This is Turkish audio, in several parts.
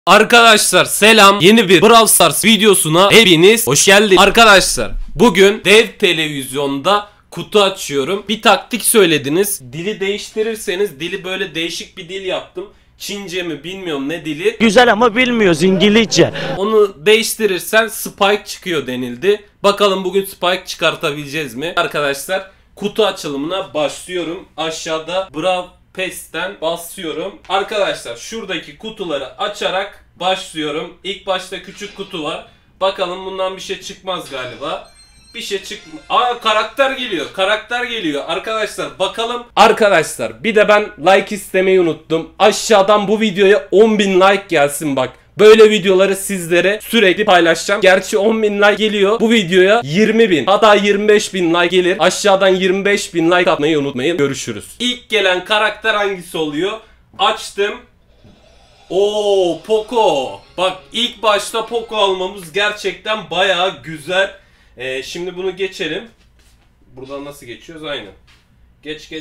Arkadaşlar selam, yeni bir Brawl Stars videosuna hepiniz hoş geldiniz. Arkadaşlar bugün dev televizyonda kutu açıyorum. Bir taktik söylediniz, dili değiştirirseniz, dili böyle değişik bir dil yaptım. Çince mi bilmiyorum ne dili. Güzel ama bilmiyoruz İngilizce. Onu değiştirirsen Spike çıkıyor denildi. Bakalım bugün Spike çıkartabileceğiz mi? Arkadaşlar kutu açılımına başlıyorum. Aşağıda Brawl Pass'ten basıyorum. Arkadaşlar şuradaki kutuları açarak başlıyorum. İlk başta küçük kutu var. Bakalım bundan bir şey çıkmaz galiba. Bir şey karakter geliyor. Karakter geliyor. Arkadaşlar bakalım. Arkadaşlar bir de ben like istemeyi unuttum. Aşağıdan bu videoya 10.000 like gelsin bak. Böyle videoları sizlere sürekli paylaşacağım. Gerçi 10.000 like geliyor. Bu videoya 20.000 hatta 25.000 like gelir. Aşağıdan 25.000 like atmayı unutmayın. Görüşürüz. İlk gelen karakter hangisi oluyor? Açtım. Oo, Poco. Bak ilk başta Poco almamız gerçekten bayağı güzel. Şimdi bunu geçelim. Buradan nasıl geçiyoruz? Aynen. Geç.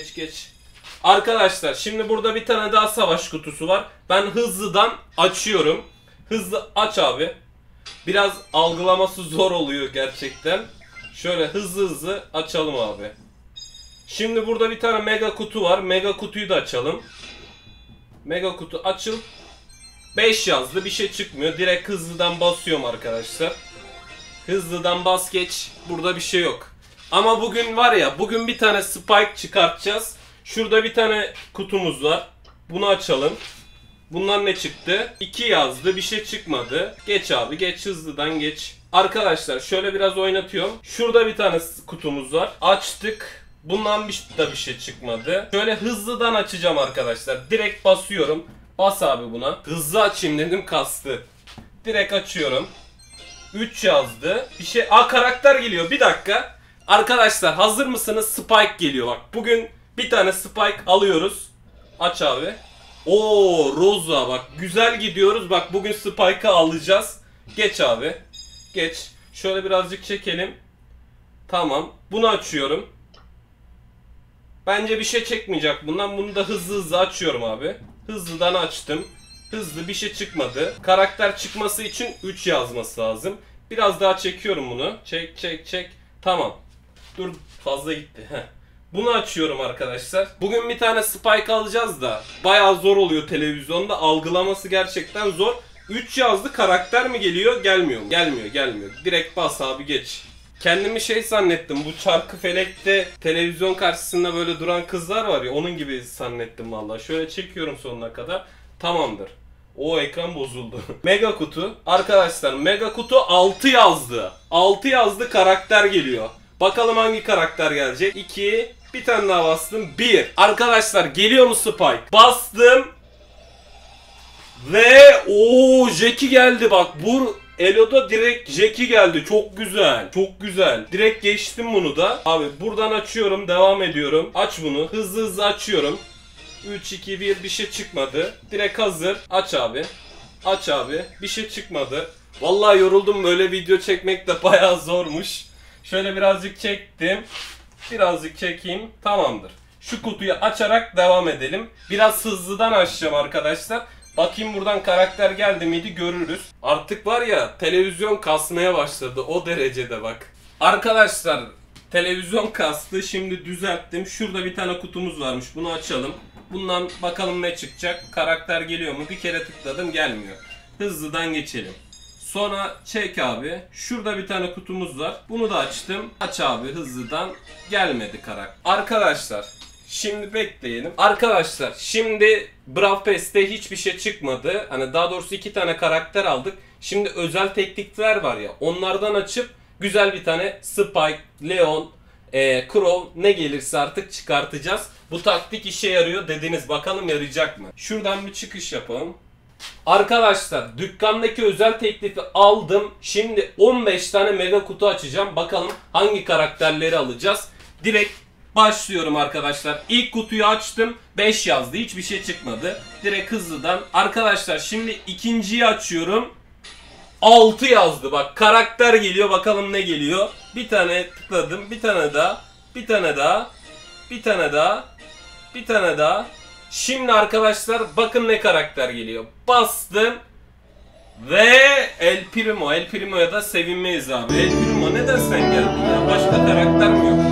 Arkadaşlar şimdi burada bir tane daha savaş kutusu var. Ben hızlıdan açıyorum. Hızlı aç abi. Biraz algılaması zor oluyor gerçekten. Şöyle hızlı açalım abi. Şimdi burada bir tane mega kutu var. Mega kutuyu da açalım. Mega kutu açıl. 5 yazdı, bir şey çıkmıyor. Direkt hızlıdan basıyorum arkadaşlar. Hızlıdan bas geç. Burada bir şey yok. Ama bugün var ya, bugün bir tane Spike çıkartacağız. Şurada bir tane kutumuz var. Bunu açalım. Bunlar ne çıktı? 2 yazdı, bir şey çıkmadı. Geç abi, geç, hızlıdan geç. Arkadaşlar şöyle biraz oynatıyorum. Şurada bir tane kutumuz var. Açtık. Bundan bir şey çıkmadı. Şöyle hızlıdan açacağım arkadaşlar. Direkt basıyorum. Bas abi buna. Hızlı açayım dedim, kastı. Direkt açıyorum. 3 yazdı. Bir şey... karakter geliyor. Bir dakika. Arkadaşlar hazır mısınız? Spike geliyor bak. Bugün bir tane Spike alıyoruz. Aç abi. Oo, Rosa bak. Güzel gidiyoruz. Bak bugün Spike'ı alacağız. Geç abi. Geç. Şöyle birazcık çekelim. Tamam. Bunu açıyorum. Bence bir şey çekmeyecek bundan. Bunu da hızlı açıyorum abi. Hızlıdan açtım. Hızlı, bir şey çıkmadı. Karakter çıkması için 3 yazması lazım. Biraz daha çekiyorum bunu. Çek. Tamam. Dur, fazla gitti. Bunu açıyorum arkadaşlar. Bugün bir tane Spike alacağız da bayağı zor oluyor televizyonda. Algılaması gerçekten zor. 3 yazdı, karakter mi geliyor? Gelmiyor mu? Gelmiyor. Direkt bas abi, geç. Kendimi şey zannettim. Bu Çarkıfelek'te televizyon karşısında böyle duran kızlar var ya, onun gibi zannettim vallahi. Şöyle çekiyorum sonuna kadar. Tamamdır. O ekran bozuldu. Mega kutu. Arkadaşlar mega kutu 6 yazdı. 6 yazdı, karakter geliyor. Bakalım hangi karakter gelecek. 2. Bir tane daha bastım. 1. Arkadaşlar geliyor mu Spike? Bastım. Ve Jackie geldi bak. Bu Elo'da direkt Jackie geldi. Çok güzel. Direkt geçtim bunu da. Abi buradan açıyorum. Devam ediyorum. Aç bunu. Hızlı açıyorum. 3, 2, 1, bir şey çıkmadı. Direkt hazır. Aç abi. Bir şey çıkmadı. Vallahi yoruldum, böyle video çekmek de bayağı zormuş. Şöyle birazcık çektim. Birazcık çekeyim. Tamamdır. Şu kutuyu açarak devam edelim. Biraz hızlıdan açacağım arkadaşlar. Bakayım buradan karakter geldi miydi, görürüz. Artık var ya, televizyon kasmaya başladı. O derecede bak. Arkadaşlar televizyon kastı. Şimdi düzelttim. Şurada bir tane kutumuz varmış. Bunu açalım. Bundan bakalım ne çıkacak. Karakter geliyor mu? Bir kere tıkladım, gelmiyor. Hızlıdan geçelim. Sonra çek abi. Şurada bir tane kutumuz var. Bunu da açtım. Aç abi hızlıdan. Gelmedi karakter. Arkadaşlar şimdi bekleyelim. Arkadaşlar şimdi Brawl Pass'te hiçbir şey çıkmadı. Hani daha doğrusu 2 tane karakter aldık. Şimdi özel teknikler var ya. Onlardan açıp güzel bir tane Spike, Leon, Crow ne gelirse artık çıkartacağız. Bu taktik işe yarıyor dediniz. Bakalım yarayacak mı? Şuradan bir çıkış yapalım. Arkadaşlar dükkandaki özel teklifi aldım. Şimdi 15 tane mega kutu açacağım. Bakalım hangi karakterleri alacağız. Direkt başlıyorum arkadaşlar. İlk kutuyu açtım. 5 yazdı. Hiçbir şey çıkmadı. Direkt hızlıdan. Arkadaşlar şimdi ikinciyi açıyorum. 6 yazdı. Bak karakter geliyor. Bakalım ne geliyor. Bir tane tıkladım. Bir tane daha. Bir tane daha. Bir tane daha. Bir tane daha. Şimdi arkadaşlar bakın ne karakter geliyor. Bastım. Ve El Primo. El Primo'ya da sevinmeyiz abi. El Primo neden sen geldin ya? Başka karakter mi yok?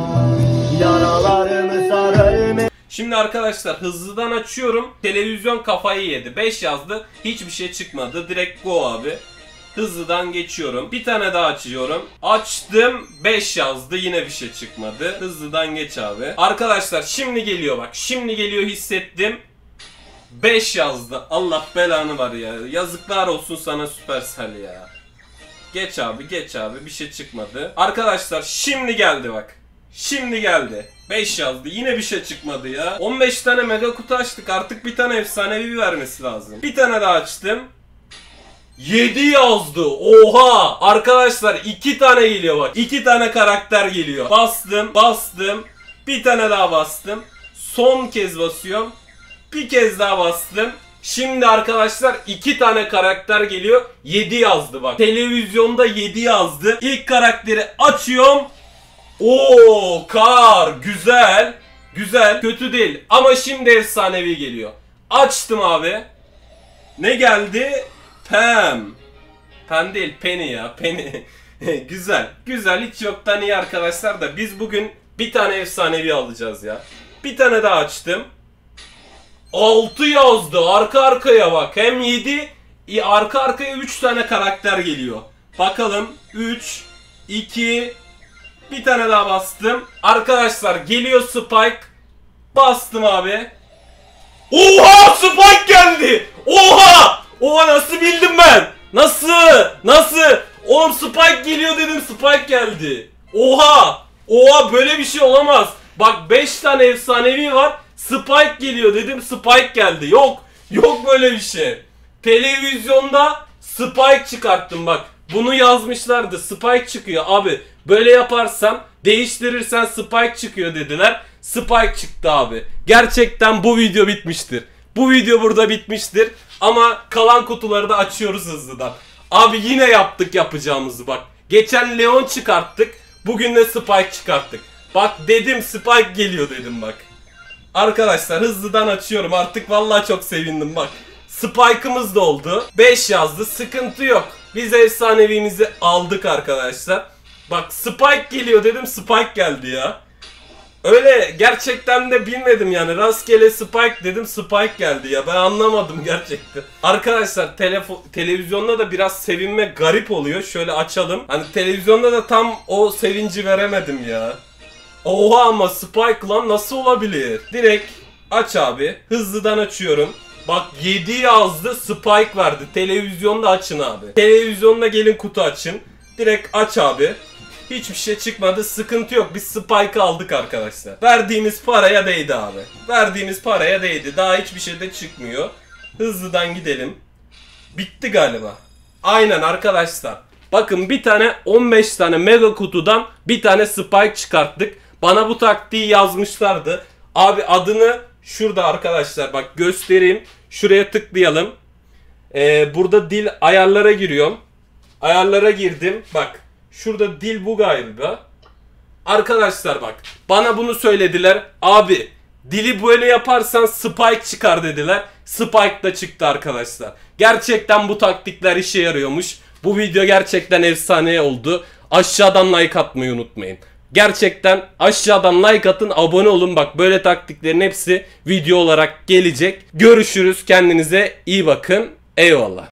Şimdi arkadaşlar hızlıdan açıyorum. Televizyon kafayı yedi. 5 yazdı. Hiçbir şey çıkmadı. Direkt go abi. Hızlıdan geçiyorum. Bir tane daha açıyorum. Açtım. 5 yazdı. Yine bir şey çıkmadı. Hızlıdan geç abi. Arkadaşlar şimdi geliyor bak. Şimdi geliyor, hissettim. 5 yazdı. Allah belanı var ya. Yazıklar olsun sana Supercell ya. Geç abi, geç abi. Bir şey çıkmadı. Arkadaşlar şimdi geldi bak. Şimdi geldi. 5 yazdı. Yine bir şey çıkmadı ya. 15 tane mega kutu açtık. Artık bir tane efsanevi vermesi lazım. Bir tane daha açtım. 7 yazdı. Oha! Arkadaşlar 2 tane geliyor bak. 2 tane karakter geliyor. Bastım, bastım. Bir tane daha bastım. Son kez basıyorum. Bir kez daha bastım. Şimdi arkadaşlar 2 tane karakter geliyor. 7 yazdı bak. Televizyonda 7 yazdı. İlk karakteri açıyorum. Oo, kar. Güzel. Güzel. Kötü değil. Ama şimdi efsanevi geliyor. Açtım abi. Ne geldi? Pam. Pam değil, Penny ya. Penny. Güzel. Güzel. Hiç yoktan iyi arkadaşlar da biz bugün bir tane efsanevi alacağız ya. Bir tane daha açtım. 6 yazdı. Arka arkaya bak. Hem 7, arka arkaya 3 tane karakter geliyor. Bakalım. 3, 2, bir tane daha bastım. Arkadaşlar geliyor Spike. Bastım abi. Oha! Spike geldi. Oha! Oha, nasıl bildim ben? Nasıl? Nasıl? Oğlum Spike geliyor dedim, Spike geldi. Oha! Oha, böyle bir şey olamaz. Bak 5 tane efsanevi var. Spike geliyor dedim, Spike geldi. Yok. Yok böyle bir şey. Televizyonda Spike çıkarttım bak. Bunu yazmışlardı. Spike çıkıyor abi. Böyle yaparsan, değiştirirsen Spike çıkıyor dediler. Spike çıktı abi. Gerçekten bu video bitmiştir. Bu video burada bitmiştir. Ama kalan kutuları da açıyoruz hızlıdan. Abi yine yaptık yapacağımızı bak. Geçen Leon çıkarttık. Bugün de Spike çıkarttık. Bak dedim, Spike geliyor dedim bak. Arkadaşlar hızlıdan açıyorum. Artık vallahi çok sevindim bak. Spike'ımız da oldu. 5 yazdı. Sıkıntı yok. Biz efsanevimizi aldık arkadaşlar. Bak Spike geliyor dedim, Spike geldi ya. Öyle gerçekten de bilmedim yani. Rastgele Spike dedim, Spike geldi ya. Ben anlamadım gerçekten. Arkadaşlar televizyonda da biraz sevinme garip oluyor. Şöyle açalım. Hani televizyonda da tam o sevinci veremedim ya. Oha, ama Spike lan nasıl olabilir? Direkt aç abi. Hızlıdan açıyorum. Bak 7 yazdı, Spike verdi. Televizyonda açın abi. Televizyonda gelin kutu açın. Direkt aç abi. Hiçbir şey çıkmadı, sıkıntı yok. Biz Spike'ı aldık arkadaşlar. Verdiğimiz paraya değdi abi. Verdiğimiz paraya değdi. Daha hiçbir şey de çıkmıyor. Hızlıdan gidelim. Bitti galiba. Aynen arkadaşlar. Bakın bir tane 15 tane mega kutudan bir tane Spike çıkarttık. Bana bu taktiği yazmışlardı. Abi adını şurada arkadaşlar bak göstereyim. Şuraya tıklayalım. Burada dil ayarlara giriyorum. Ayarlara girdim. Bak şurada dil bu galiba. Arkadaşlar bak bana bunu söylediler. Abi dili böyle yaparsan Spike çıkar dediler. Spike da çıktı arkadaşlar. Gerçekten bu taktikler işe yarıyormuş. Bu video gerçekten efsane oldu. Aşağıdan like atmayı unutmayın. Gerçekten aşağıdan like atın, abone olun. Bak böyle taktiklerin hepsi video olarak gelecek. Görüşürüz, kendinize iyi bakın. Eyvallah.